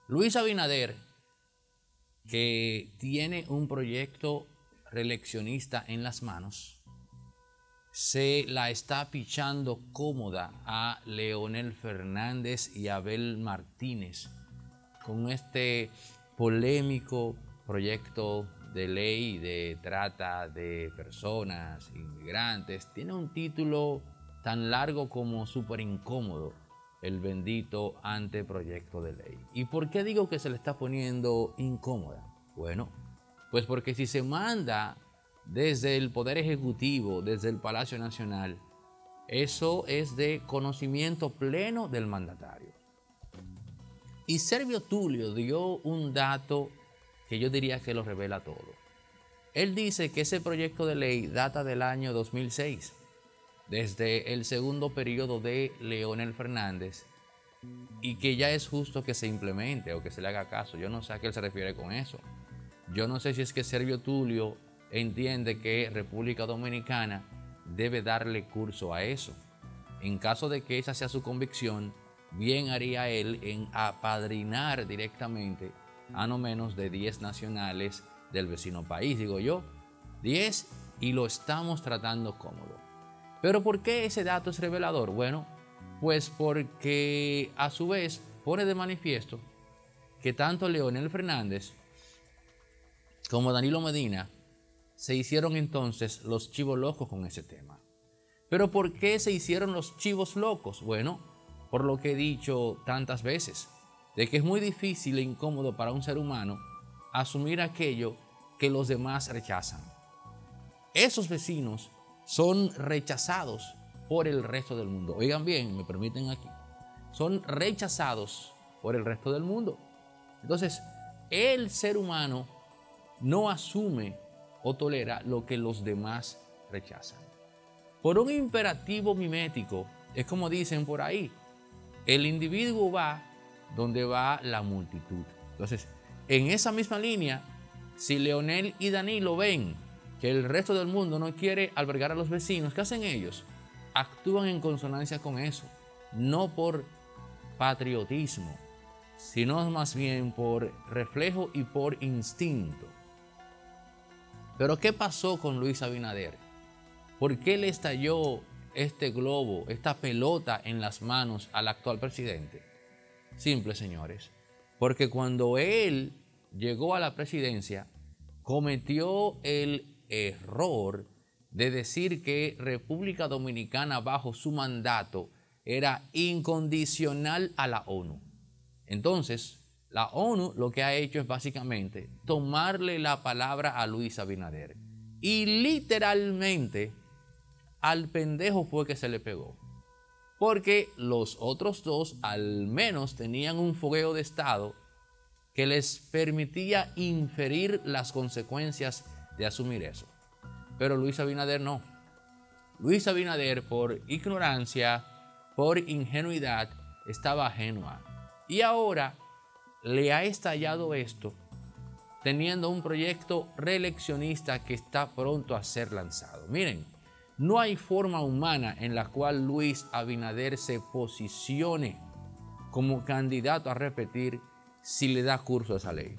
Luis Abinader, que tiene un proyecto reeleccionista en las manos, se la está pichando cómoda a Leonel Fernández y Abel Martínez con este polémico proyecto de ley de trata de personas, inmigrantes. Tiene un título tan largo como súper incómodo, el bendito anteproyecto de ley. ¿Y por qué digo que se le está poniendo incómoda? Bueno, pues porque si se manda desde el Poder Ejecutivo, desde el Palacio Nacional, eso es de conocimiento pleno del mandatario. Y Servio Tulio dio un dato que yo diría que lo revela todo. Él dice que ese proyecto de ley data del año 2006, desde el segundo periodo de Leonel Fernández, y que ya es justo que se implemente o que se le haga caso. Yo no sé a qué él se refiere con eso. Yo no sé si es que Servio Tulio entiende que República Dominicana debe darle curso a eso. En caso de que esa sea su convicción, bien haría él en apadrinar directamente a no menos de 10 nacionales del vecino país, digo yo, 10, y lo estamos tratando cómodo. Pero ¿por qué ese dato es revelador? Bueno, pues porque a su vez pone de manifiesto que tanto Leonel Fernández como Danilo Medina se hicieron entonces los chivos locos con ese tema. ¿Pero por qué se hicieron los chivos locos? Bueno, por lo que he dicho tantas veces, de que es muy difícil e incómodo para un ser humano asumir aquello que los demás rechazan. Esos vecinos son rechazados por el resto del mundo. Oigan bien, me permiten aquí. Son rechazados por el resto del mundo. Entonces, el ser humano no asume o tolera lo que los demás rechazan. Por un imperativo mimético, es como dicen por ahí, el individuo va donde va la multitud. Entonces, en esa misma línea, si Leonel y Danilo ven que el resto del mundo no quiere albergar a los vecinos, ¿qué hacen ellos? Actúan en consonancia con eso, no por patriotismo, sino más bien por reflejo y por instinto. Pero ¿qué pasó con Luis Abinader? ¿Por qué le estalló este globo, esta pelota en las manos al actual presidente? Simple, señores, porque cuando él llegó a la presidencia, cometió el error de decir que República Dominicana bajo su mandato era incondicional a la ONU. Entonces, la ONU lo que ha hecho es básicamente tomarle la palabra a Luis Abinader. Y literalmente al pendejo fue que se le pegó. Porque los otros dos al menos tenían un fogueo de Estado que les permitía inferir las consecuencias de asumir eso. Pero Luis Abinader no. Luis Abinader, por ignorancia, por ingenuidad, estaba ajeno. Y ahora le ha estallado esto, teniendo un proyecto reeleccionista que está pronto a ser lanzado. Miren, no hay forma humana en la cual Luis Abinader se posicione como candidato a repetir si le da curso a esa ley.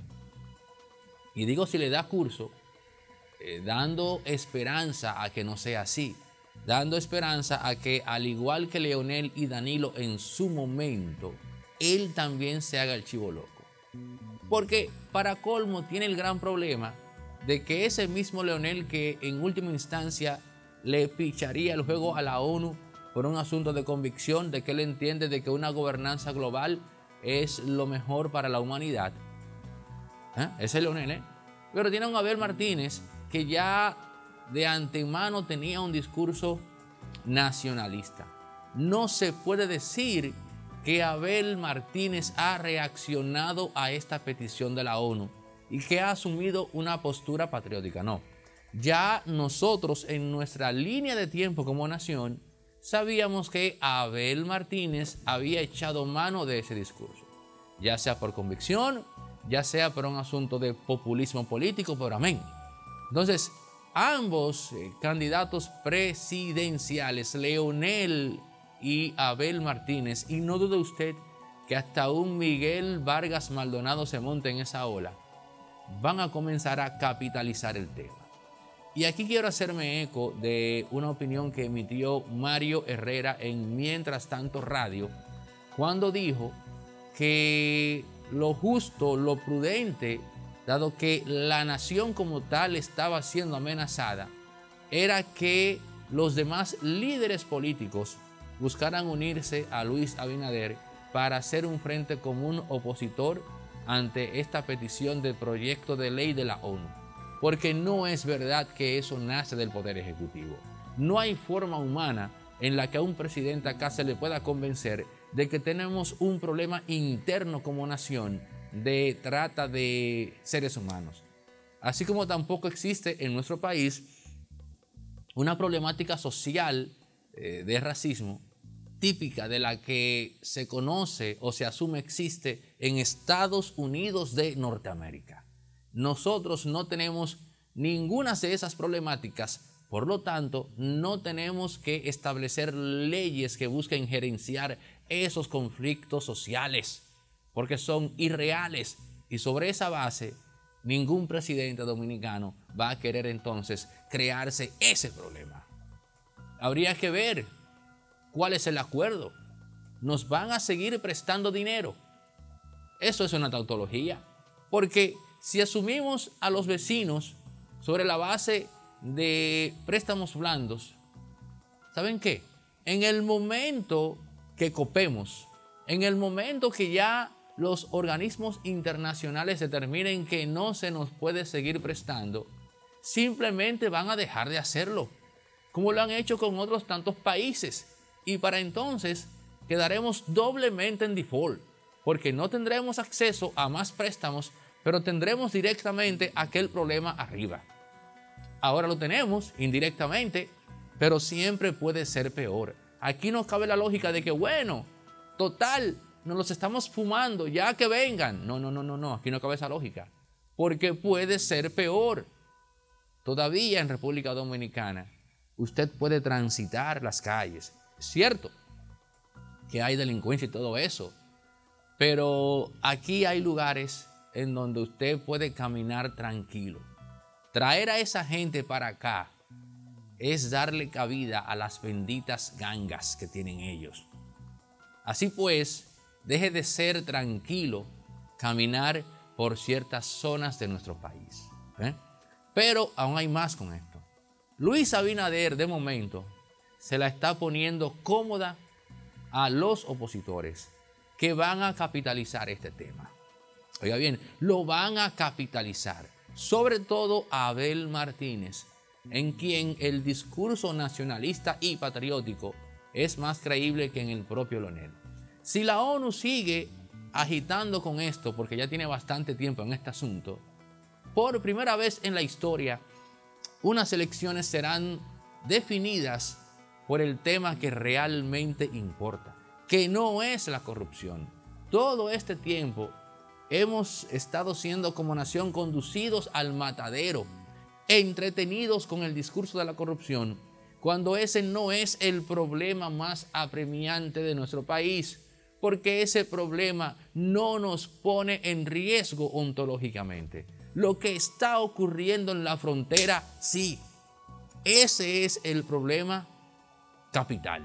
Y digo si le da curso, dando esperanza a que no sea así, dando esperanza a que al igual que Leonel y Danilo en su momento, él también se haga el chivo loco. Porque para colmo tiene el gran problema de que ese mismo Leonel que en última instancia le picharía el juego a la ONU por un asunto de convicción, de que él entiende de que una gobernanza global es lo mejor para la humanidad. Ese es Leonel, Pero tiene a un Abel Martínez que ya de antemano tenía un discurso nacionalista. No se puede decir que Abel Martínez ha reaccionado a esta petición de la ONU y que ha asumido una postura patriótica. No. Ya nosotros en nuestra línea de tiempo como nación sabíamos que Abel Martínez había echado mano de ese discurso, ya sea por convicción, ya sea por un asunto de populismo político, pero amén. Entonces, ambos candidatos presidenciales, Leonel y Abel Martínez, y no dude usted que hasta un Miguel Vargas Maldonado se monte en esa ola, van a comenzar a capitalizar el tema. Y aquí quiero hacerme eco de una opinión que emitió Mario Herrera en Mientras Tanto Radio, cuando dijo que lo justo, lo prudente, dado que la nación como tal estaba siendo amenazada, era que los demás líderes políticos buscaran unirse a Luis Abinader para hacer un frente común opositor ante esta petición del proyecto de ley de la ONU. Porque no es verdad que eso nace del Poder Ejecutivo. No hay forma humana en la que a un presidente acá se le pueda convencer de que tenemos un problema interno como nación de trata de seres humanos. Así como tampoco existe en nuestro país una problemática social de racismo típica de la que se conoce o se asume existe en Estados Unidos de Norteamérica. Nosotros no tenemos ninguna de esas problemáticas, por lo tanto, no tenemos que establecer leyes que busquen gerenciar esos conflictos sociales, porque son irreales, y sobre esa base, ningún presidente dominicano va a querer entonces crearse ese problema. Habría que ver cuál es el acuerdo. ¿Nos van a seguir prestando dinero? Eso es una tautología, porque si asumimos a los vecinos sobre la base de préstamos blandos, ¿saben qué? En el momento que copemos, en el momento que ya los organismos internacionales determinen que no se nos puede seguir prestando, simplemente van a dejar de hacerlo, como lo han hecho con otros tantos países. Y para entonces quedaremos doblemente en default, porque no tendremos acceso a más préstamos, pero tendremos directamente aquel problema arriba. Ahora lo tenemos indirectamente, pero siempre puede ser peor. Aquí no cabe la lógica de que, bueno, total, nos los estamos fumando, ya que vengan. No, aquí no cabe esa lógica, porque puede ser peor. Todavía en República Dominicana, usted puede transitar las calles. Es cierto que hay delincuencia y todo eso, pero aquí hay lugares en donde usted puede caminar tranquilo. Traer a esa gente para acá es darle cabida a las benditas gangas que tienen ellos. Así pues, deje de ser tranquilo caminar por ciertas zonas de nuestro país. Pero aún hay más con esto. Luis Abinader, de momento, se la está poniendo cómoda a los opositores que van a capitalizar este tema. Oiga bien, lo van a capitalizar. Sobre todo a Abel Martínez, en quien el discurso nacionalista y patriótico es más creíble que en el propio Leonel. Si la ONU sigue agitando con esto, porque ya tiene bastante tiempo en este asunto, por primera vez en la historia, unas elecciones serán definidas por el tema que realmente importa, que no es la corrupción. Todo este tiempo hemos estado siendo como nación conducidos al matadero, entretenidos con el discurso de la corrupción, cuando ese no es el problema más apremiante de nuestro país, porque ese problema no nos pone en riesgo ontológicamente. Lo que está ocurriendo en la frontera, sí, ese es el problema capital.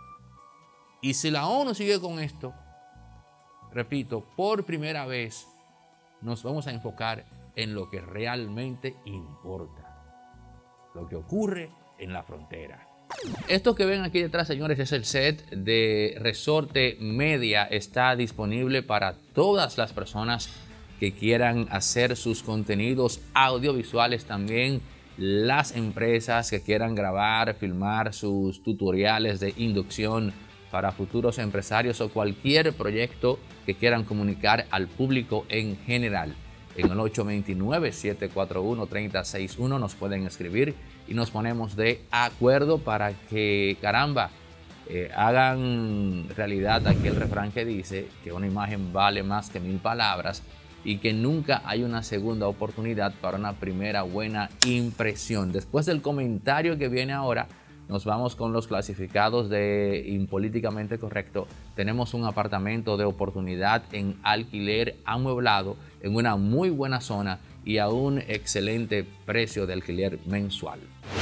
Y si la ONU sigue con esto, repito, por primera vez nos vamos a enfocar en lo que realmente importa, lo que ocurre en la frontera. Esto que ven aquí detrás, señores, es el set de Resorte Media. Está disponible para todas las personas que quieran hacer sus contenidos audiovisuales, también las empresas que quieran grabar, filmar sus tutoriales de inducción para futuros empresarios o cualquier proyecto que quieran comunicar al público en general. En el 829-741-3061 nos pueden escribir y nos ponemos de acuerdo para que, caramba, hagan realidad aquel refrán que dice que una imagen vale más que 1000 palabras y que nunca hay una segunda oportunidad para una primera buena impresión. Después del comentario que viene ahora, nos vamos con los clasificados de Impolíticamente Correcto. Tenemos un apartamento de oportunidad en alquiler amueblado en una muy buena zona y a un excelente precio de alquiler mensual.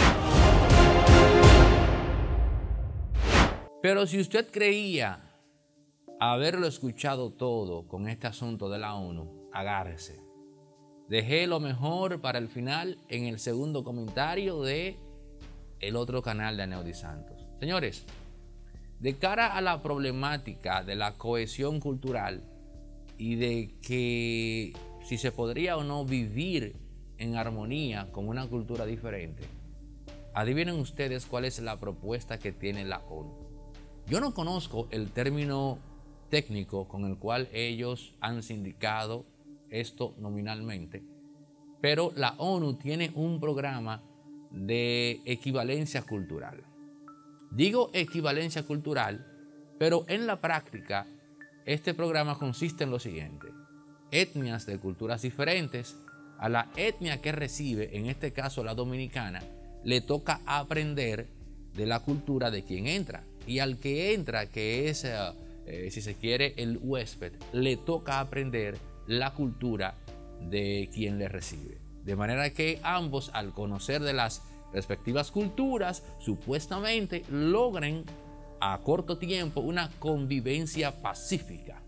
Pero si usted creía haberlo escuchado todo con este asunto de la ONU, agárrese. Dejé lo mejor para el final en el segundo comentario de el otro canal de Aneudi Santos. Señores, de cara a la problemática de la cohesión cultural y de que si se podría o no vivir en armonía con una cultura diferente, adivinen ustedes cuál es la propuesta que tiene la ONU. Yo no conozco el término técnico con el cual ellos han sindicado esto nominalmente, pero la ONU tiene un programa de equivalencia cultural. Digo equivalencia cultural, pero en la práctica este programa consiste en lo siguiente: etnias de culturas diferentes, a la etnia que recibe, en este caso la dominicana, le toca aprender de la cultura de quien entra, y al que entra, que es si se quiere el huésped, le toca aprender la cultura de quien le recibe. De manera que ambos, al conocer de las respectivas culturas, supuestamente logren a corto tiempo una convivencia pacífica.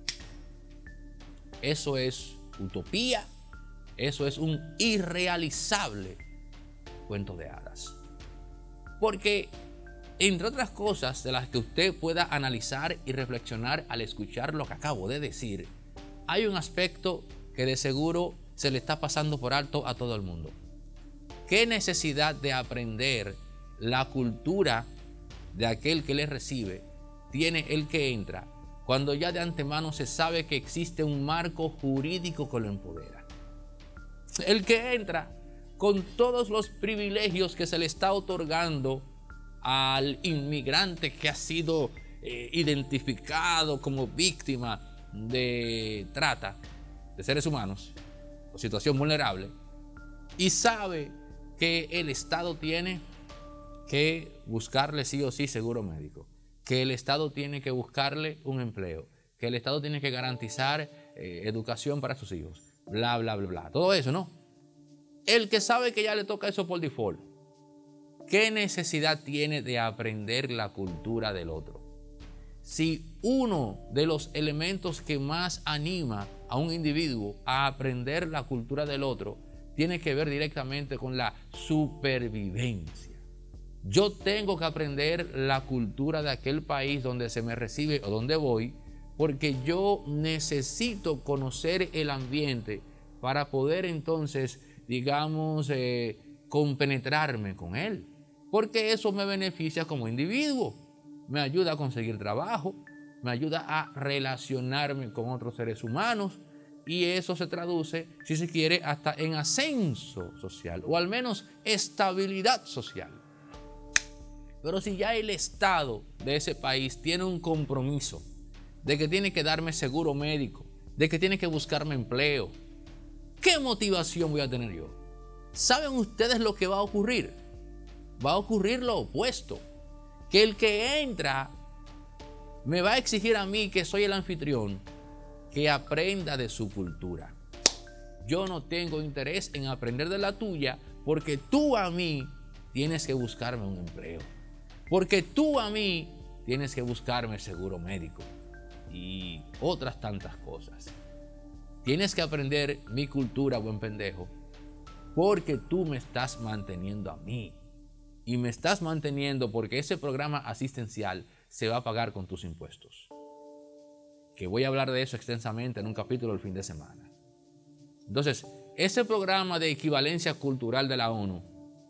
Eso es utopía, eso es un irrealizable cuento de hadas. Porque, entre otras cosas de las que usted pueda analizar y reflexionar al escuchar lo que acabo de decir, hay un aspecto que de seguro se le está pasando por alto a todo el mundo. ¿Qué necesidad de aprender la cultura de aquel que le recibe tiene el que entra, cuando ya de antemano se sabe que existe un marco jurídico que lo empodera? El que entra con todos los privilegios que se le está otorgando al inmigrante que ha sido identificado como víctima de trata de seres humanos o situación vulnerable, y sabe que el Estado tiene que buscarle sí o sí seguro médico, que el Estado tiene que buscarle un empleo, que el Estado tiene que garantizar educación para sus hijos, bla, bla, bla, bla. Todo eso, ¿no? El que sabe que ya le toca eso por default, ¿qué necesidad tiene de aprender la cultura del otro? Si uno de los elementos que más anima a un individuo a aprender la cultura del otro tiene que ver directamente con la supervivencia. Yo tengo que aprender la cultura de aquel país donde se me recibe o donde voy, porque yo necesito conocer el ambiente para poder entonces, digamos, compenetrarme con él, porque eso me beneficia como individuo, me ayuda a conseguir trabajo, me ayuda a relacionarme con otros seres humanos, y eso se traduce, si se quiere, hasta en ascenso social, o al menos estabilidad social. Pero si ya el Estado de ese país tiene un compromiso de que tiene que darme seguro médico, de que tiene que buscarme empleo, ¿qué motivación voy a tener yo? ¿Saben ustedes lo que va a ocurrir? Va a ocurrir lo opuesto, que el que entra me va a exigir a mí, que soy el anfitrión, que aprenda de su cultura. Yo no tengo interés en aprender de la tuya, porque tú a mí tienes que buscarme un empleo, porque tú a mí tienes que buscarme seguro médico y otras tantas cosas. Tienes que aprender mi cultura, buen pendejo, porque tú me estás manteniendo a mí, y me estás manteniendo porque ese programa asistencial se va a pagar con tus impuestos, que voy a hablar de eso extensamente en un capítulo el fin de semana. Entonces, ese programa de equivalencia cultural de la ONU,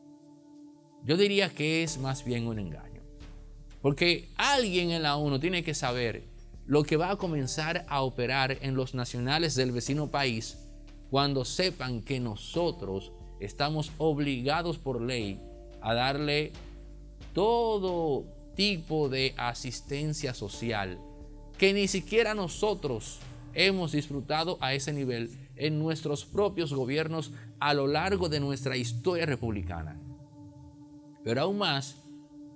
yo diría que es más bien un engaño, porque alguien en la ONU tiene que saber lo que va a comenzar a operar en los nacionales del vecino país cuando sepan que nosotros estamos obligados por ley a darle todo tipo de asistencia social que ni siquiera nosotros hemos disfrutado a ese nivel en nuestros propios gobiernos a lo largo de nuestra historia republicana. Pero aún más,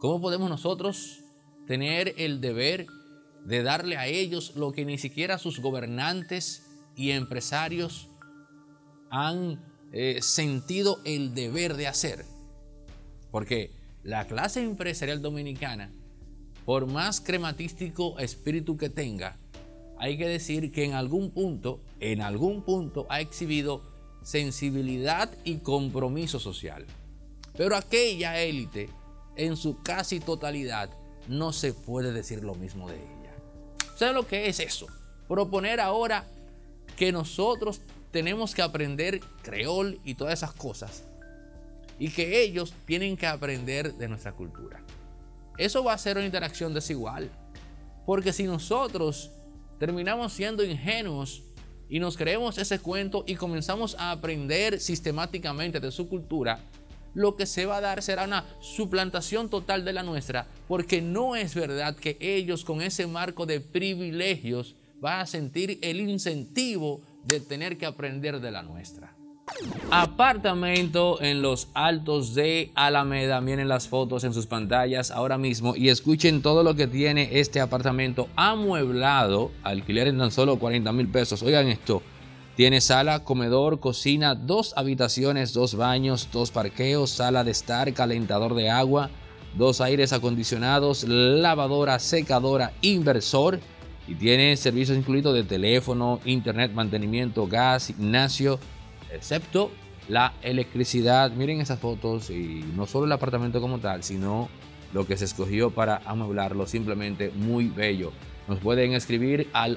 ¿Cómo podemos nosotros tener el deber de darle a ellos lo que ni siquiera sus gobernantes y empresarios han sentido el deber de hacer? Porque la clase empresarial dominicana, por más crematístico espíritu que tenga, hay que decir que en algún punto ha exhibido sensibilidad y compromiso social. Pero aquella élite, en su casi totalidad, no se puede decir lo mismo de ella. ¿Saben lo que es eso? Proponer ahora que nosotros tenemos que aprender creol y todas esas cosas, y que ellos tienen que aprender de nuestra cultura. Eso va a ser una interacción desigual, porque si nosotros terminamos siendo ingenuos y nos creemos ese cuento y comenzamos a aprender sistemáticamente de su cultura, lo que se va a dar será una suplantación total de la nuestra, porque no es verdad que ellos, con ese marco de privilegios, van a sentir el incentivo de tener que aprender de la nuestra. Apartamento en los Altos de Alameda. Miren las fotos en sus pantallas ahora mismo y escuchen todo lo que tiene este apartamento amueblado. Alquiler en tan solo 40,000 pesos. Oigan esto. Tiene sala, comedor, cocina, 2 habitaciones, 2 baños, 2 parqueos, sala de estar, calentador de agua, 2 aires acondicionados, lavadora, secadora, inversor. Y tiene servicios incluidos de teléfono, internet, mantenimiento, gas, gimnasio, excepto la electricidad. Miren esas fotos, y no solo el apartamento como tal, sino lo que se escogió para amueblarlo, simplemente muy bello. Nos pueden escribir al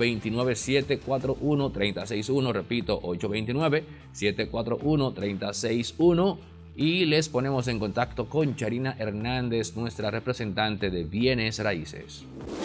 829-741-3061, repito, 829-741-3061, y les ponemos en contacto con Charina Hernández, nuestra representante de bienes raíces.